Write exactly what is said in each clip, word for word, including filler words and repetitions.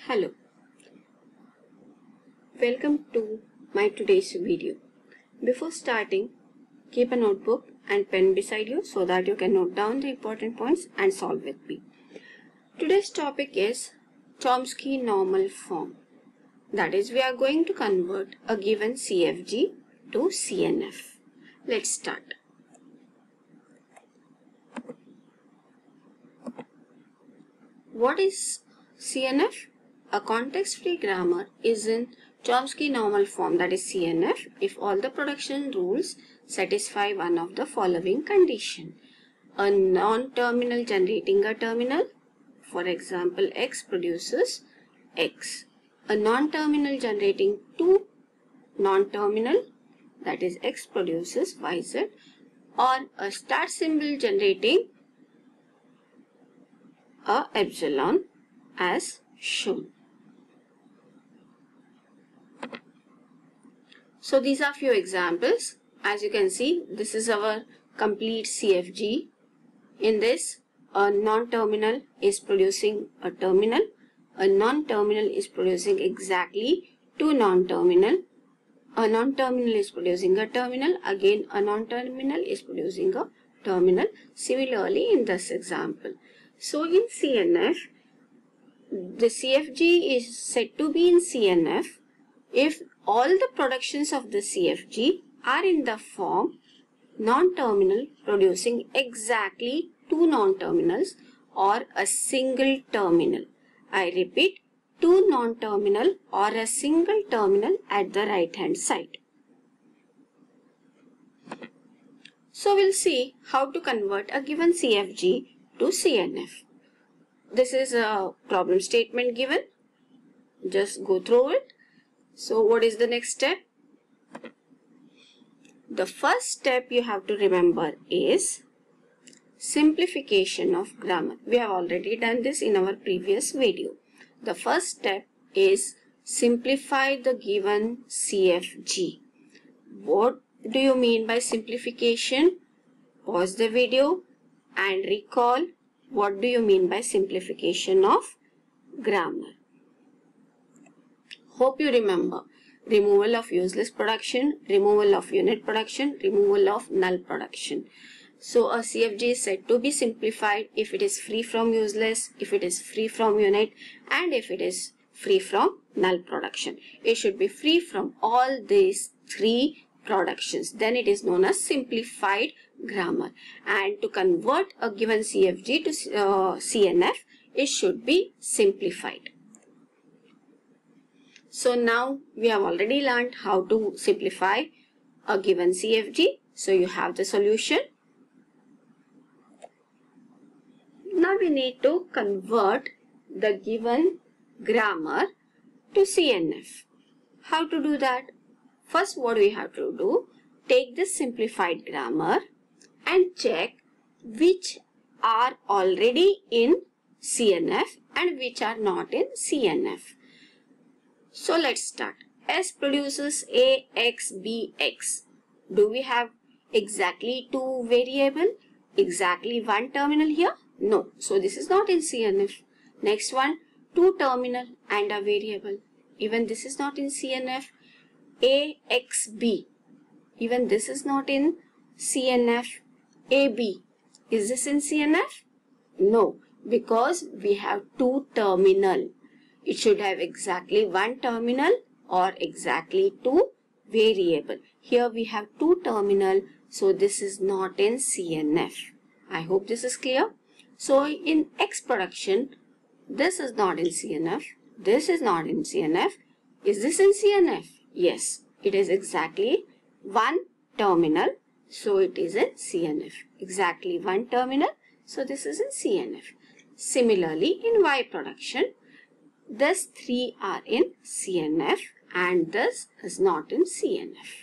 Hello, welcome to my today's video. Before starting, keep a notebook and pen beside you so that you can note down the important points and solve with me. Today's topic is Chomsky normal form. That is, we are going to convert a given C F G to C N F. Let's start. What is C N F? A context-free grammar is in Chomsky normal form, that is C N F, if all the production rules satisfy one of the following condition. A non-terminal generating a terminal, for example, X produces X. A non-terminal generating two non-terminal, that is X produces Y Z, or a start symbol generating a epsilon as shown. So these are few examples. As you can see, this is our complete C F G. In this, a non-terminal is producing a terminal. A non-terminal is producing exactly two non-terminal. A non-terminal is producing a terminal. Again, a non-terminal is producing a terminal. Similarly, in this example. So in C N F, the C F G is said to be in C N F if all the productions of the C F G are in the form non-terminal producing exactly two non-terminals or a single terminal. I repeat, two non-terminal or a single terminal at the right hand side. So we'll see how to convert a given C F G to C N F. This is a problem statement given. Just go through it. So what is the next step? The first step you have to remember is simplification of grammar. We have already done this in our previous video. The first step is simplify the given C F G. What do you mean by simplification? Pause the video and recall what do you mean by simplification of grammar. Hope you remember removal of useless production, removal of unit production, removal of null production. So a C F G is said to be simplified if it is free from useless, if it is free from unit, and if it is free from null production. It should be free from all these three productions. Then it is known as simplified grammar. And to convert a given C F G to uh, C N F, it should be simplified. So now we have already learned how to simplify a given C F G. So you have the solution. Now we need to convert the given grammar to C N F. How to do that? First, what we have to do, take this simplified grammar and check which are already in C N F and which are not in C N F. So let's start. S produces A, X, B, X. Do we have exactly two variable? Exactly one terminal here? No. So this is not in C N F. Next one, two terminal and a variable. Even this is not in C N F. A, X, B. Even this is not in C N F. A, B. Is this in C N F? No, because we have two terminal. It should have exactly one terminal or exactly two variable. Here we have two terminal, so this is not in C N F. I hope this is clear. So in X production, this is not in C N F. This is not in C N F. Is this in C N F? Yes, it is exactly one terminal, so it is in C N F. Exactly one terminal, so this is in C N F. Similarly, in Y production, these three are in C N F and this is not in C N F.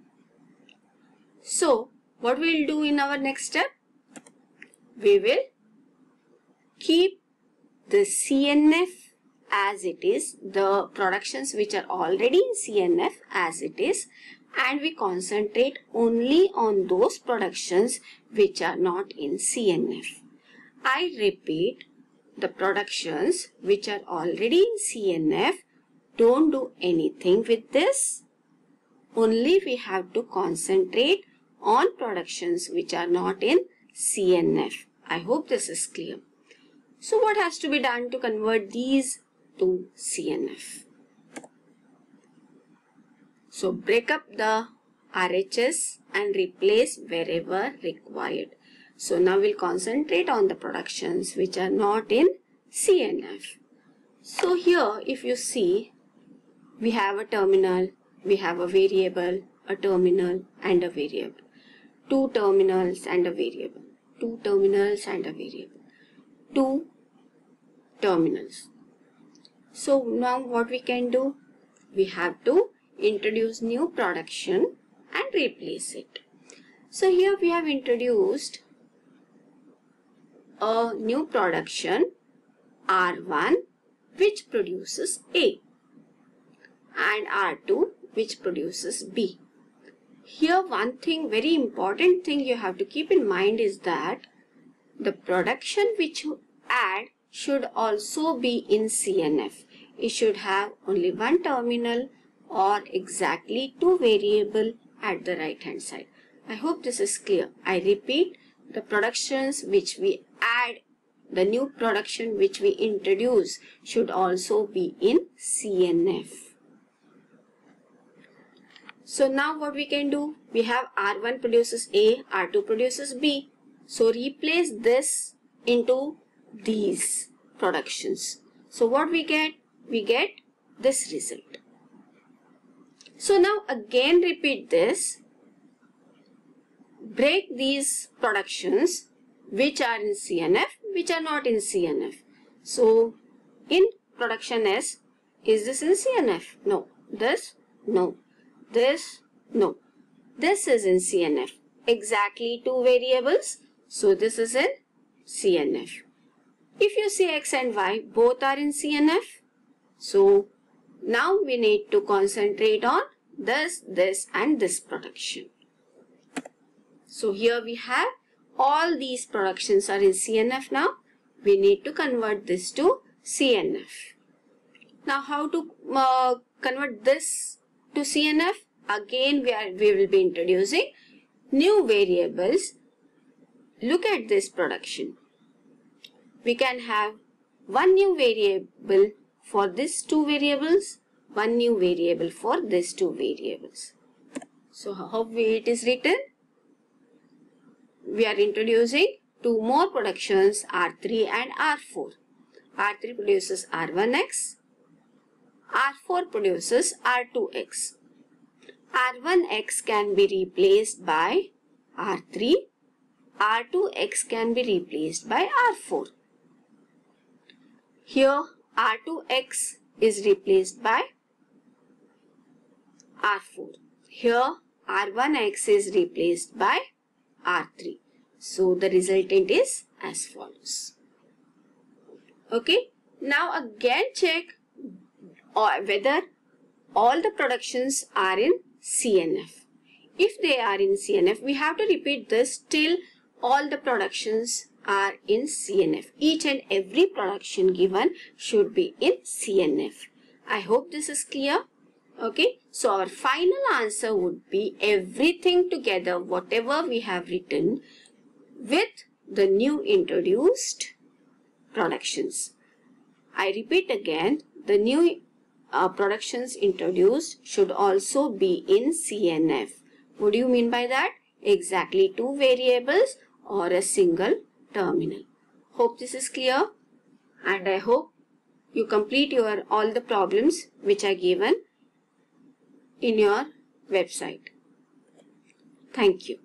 So, what we will do in our next step? We will keep the C N F as it is, the productions which are already in C N F as it is, and we concentrate only on those productions which are not in C N F. I repeat, the productions which are already in C N F, don't do anything with this. Only we have to concentrate on productions which are not in C N F. I hope this is clear. So what has to be done to convert these to C N F? So break up the R H S and replace wherever required. So now we'll concentrate on the productions which are not in C N F. So here if you see, we have a terminal, we have a variable, a terminal and a variable. Two terminals and a variable. Two terminals and a variable. Two terminals. So now what we can do? We have to introduce new production and replace it. So here we have introduced a new production R one which produces A and R two which produces B. Here one thing, very important thing you have to keep in mind is that the production which you add should also be in C N F. It should have only one terminal or exactly two variable at the right hand side. I hope this is clear. I repeat, the productions which we add, the new production which we introduce should also be in C N F. So now what we can do? We have R one produces A, R two produces B. So replace this into these productions. So what we get? We get this result. So now again repeat this. Break these productions which are in C N F, which are not in C N F. So in production S, is this in C N F? No. This? No. This? No. This is in C N F. Exactly two variables. So this is in C N F. If you see X and Y, both are in C N F. So now we need to concentrate on this, this and this production. So here we have all these productions are in C N F now. We need to convert this to C N F. Now how to uh, convert this to C N F? Again we, are, we will be introducing new variables. Look at this production. We can have one new variable for these two variables, one new variable for these two variables. So how it is written? We are introducing two more productions R three and R four. R three produces R one X, R four produces R two X. R one X can be replaced by R three, R two X can be replaced by R four. Here R two X is replaced by R four. Here R one X is replaced by R three. So the resultant is as follows. Okay. Now again check whether all the productions are in C N F. If they are in C N F, we have to repeat this till all the productions are in C N F. Each and every production given should be in C N F. I hope this is clear. Okay. So our final answer would be everything together, whatever we have written with the new introduced productions. I repeat again, the new uh, productions introduced should also be in C N F. What do you mean by that? Exactly two variables or a single terminal. Hope this is clear, and I hope you complete your all the problems which are given in your website. Thank you.